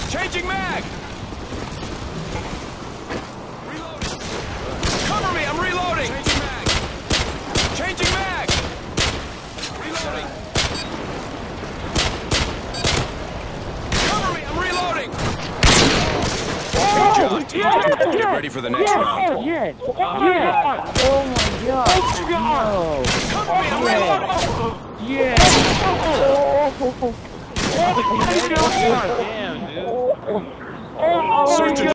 Changing mag! Reloading! Cover me, I'm reloading! Changing mag! Changing mag! Reloading! Cover me, I'm reloading! Good job, team. Get ready for the next round. Yes! Yes! Oh my god! No! Cover me, I'm reloading! Yes! Oh, Damn, dude. oh, Search and